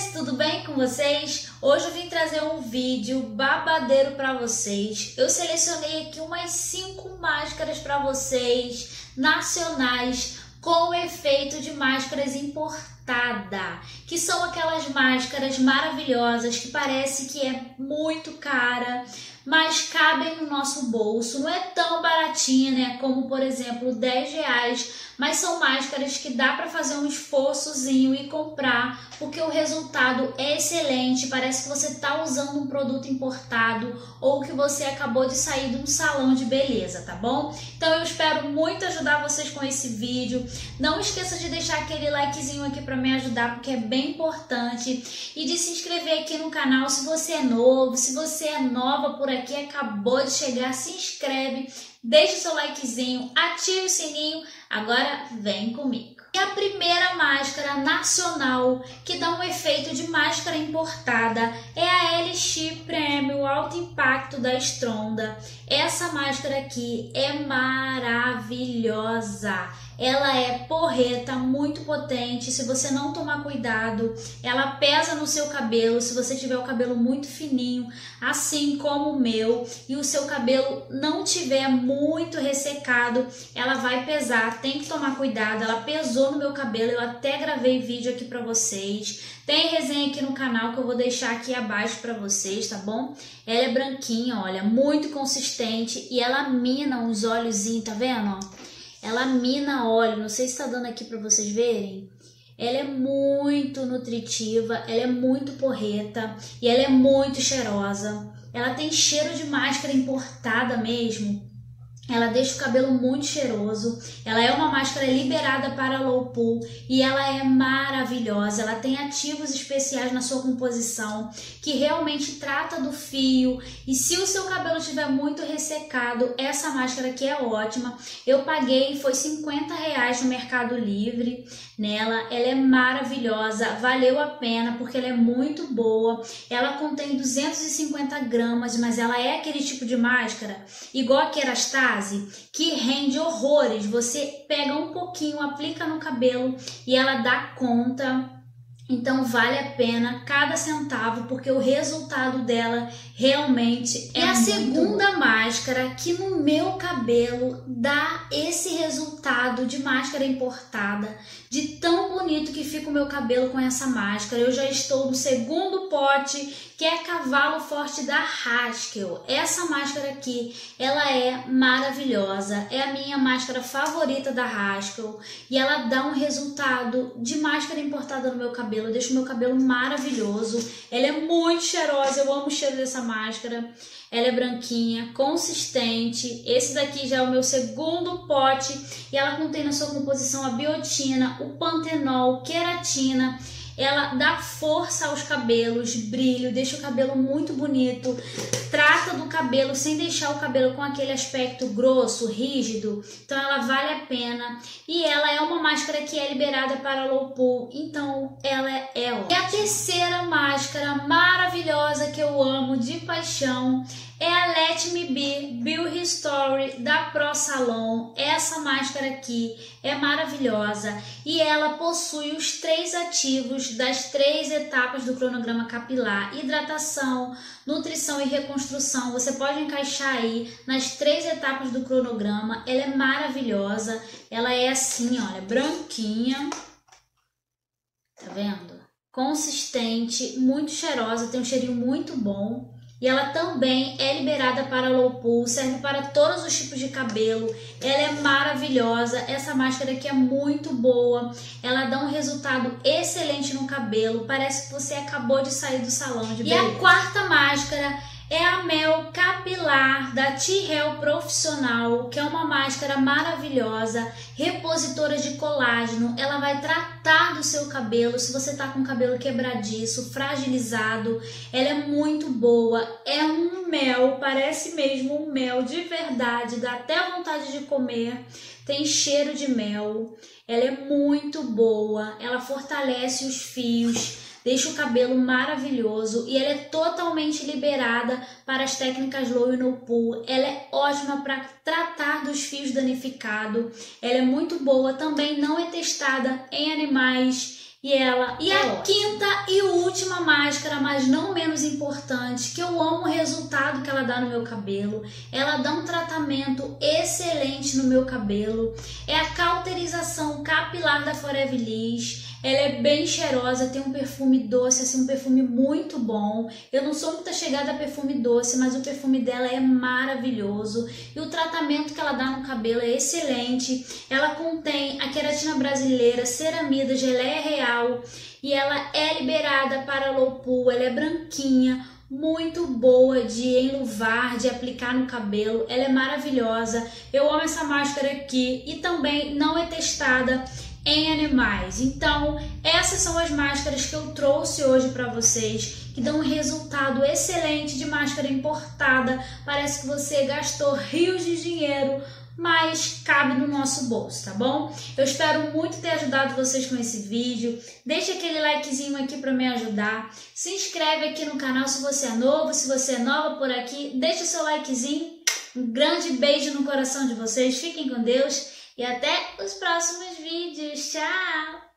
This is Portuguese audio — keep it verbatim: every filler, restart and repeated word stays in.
Meninas, tudo bem com vocês? Hoje eu vim trazer um vídeo babadeiro para vocês. Eu selecionei aqui umas cinco máscaras para vocês, nacionais, com efeito de máscaras importada, que são aquelas máscaras maravilhosas que parece que é muito cara, mas cabem no nosso bolso. Não é tão baratinha, né? Como, por exemplo, dez reais, mas são máscaras que dá para fazer um esforçozinho e comprar, porque o resultado é excelente. Parece que você está usando um produto importado ou que você acabou de sair de um salão de beleza, tá bom? Então eu espero muito ajudar vocês com esse vídeo. Não esqueça de deixar aquele likezinho aqui para me ajudar, porque é bem importante, e de se inscrever aqui no canal se você é novo. Se você é nova por aqui, acabou de chegar, se inscreve, deixa o seu likezinho, ative o sininho. Agora vem comigo. E a primeira máscara nacional que dá um efeito de máscara importada é a L X Premium Alto Impacto da Stronda. Essa máscara aqui é maravilhosa. Ela é porreta, muito potente. Se você não tomar cuidado, ela pesa no seu cabelo. Se você tiver o cabelo muito fininho, assim como o meu, e o seu cabelo não tiver muito ressecado, ela vai pesar. Tem que tomar cuidado. Ela pesou no meu cabelo, eu até gravei vídeo aqui pra vocês. Tem resenha aqui no canal que eu vou deixar aqui abaixo pra vocês, tá bom? Ela é branquinha, olha, muito consistente, e ela mina os olhozinhos, tá vendo, ó? Ela mina óleo, não sei se tá dando aqui pra vocês verem. Ela é muito nutritiva, ela é muito porreta e ela é muito cheirosa. Ela tem cheiro de máscara importada mesmo. Ela deixa o cabelo muito cheiroso. Ela é uma máscara liberada para low pool e ela é maravilhosa. Ela tem ativos especiais na sua composição que realmente trata do fio. E se o seu cabelo estiver muito ressecado, essa máscara aqui é ótima. Eu paguei, foi cinquenta reais no Mercado Livre nela. Ela é maravilhosa, valeu a pena porque ela é muito boa. Ela contém duzentos e cinquenta gramas, mas ela é aquele tipo de máscara igual a Kerastase, que rende horrores. Você pega um pouquinho, aplica no cabelo e ela dá conta. Então vale a pena cada centavo, porque o resultado dela realmente é. E a segunda máscara que no meu cabelo dá esse resultado de máscara importada, de tão bonito que fica o meu cabelo com essa máscara. Eu já estou no segundo pote, que é Cavalo Forte da Haskell. Essa máscara aqui, ela é maravilhosa, é a minha máscara favorita da Haskell e ela dá um resultado de máscara importada no meu cabelo. Deixa o meu cabelo maravilhoso. Ela é muito cheirosa, eu amo o cheiro dessa máscara. Ela é branquinha, consistente. Esse daqui já é o meu segundo pote e ela contém na sua composição a biotina, o pantenol, queratina. Ela dá força aos cabelos, brilho, deixa o cabelo muito bonito, trata do cabelo sem deixar o cabelo com aquele aspecto grosso, rígido. Então ela vale a pena e ela é uma máscara que é liberada para low pool, então ela é ótima. E a terceira máscara maravilhosa que eu amo de paixão é a Let Me Be Beauty Story da Pro Salon. Essa máscara aqui é maravilhosa e ela possui os três ativos das três etapas do cronograma capilar: hidratação, nutrição e reconstrução. Você pode encaixar aí nas três etapas do cronograma. Ela é maravilhosa. Ela é assim, olha, branquinha. Tá vendo? Consistente, muito cheirosa, tem um cheirinho muito bom. E ela também é liberada para low pool, serve para todos os tipos de cabelo. Ela é maravilhosa, essa máscara aqui é muito boa. Ela dá um resultado excelente no cabelo, parece que você acabou de sair do salão de beleza. E a quarta máscara é a Mel Capilar da T-Hel Profissional, que é uma máscara maravilhosa, repositora de colágeno. Ela vai tratar do seu cabelo, se você tá com o cabelo quebradiço, fragilizado. Ela é muito boa, é um mel, parece mesmo um mel de verdade, dá até vontade de comer. Tem cheiro de mel, ela é muito boa, ela fortalece os fios, deixa o cabelo maravilhoso e ela é totalmente liberada para as técnicas low e no pool. Ela é ótima para tratar dos fios danificados. Ela é muito boa, também não é testada em animais E ela. E É a ótimo. quinta e última máscara, mas não menos importante, que eu amo o resultado que ela dá no meu cabelo. Ela dá um tratamento excelente no meu cabelo. É a cauterização capilar da Forever Liss. Ela é bem cheirosa, tem um perfume doce, assim, um perfume muito bom. Eu não sou muito chegada a perfume doce, mas o perfume dela é maravilhoso. E o tratamento que ela dá no cabelo é excelente. Ela contém a queratina brasileira, ceramida, geleia real. E ela é liberada para low pool, ela é branquinha, muito boa de enluvar, de aplicar no cabelo. Ela é maravilhosa. Eu amo essa máscara aqui e também não é testada em animais. Então, essas são as máscaras que eu trouxe hoje para vocês, que dão um resultado excelente de máscara importada. Parece que você gastou rios de dinheiro, mas cabe no nosso bolso, tá bom? Eu espero muito ter ajudado vocês com esse vídeo. Deixa aquele likezinho aqui para me ajudar. Se inscreve aqui no canal se você é novo, se você é nova por aqui, deixa o seu likezinho. Um grande beijo no coração de vocês. Fiquem com Deus. E até os próximos vídeos. Tchau!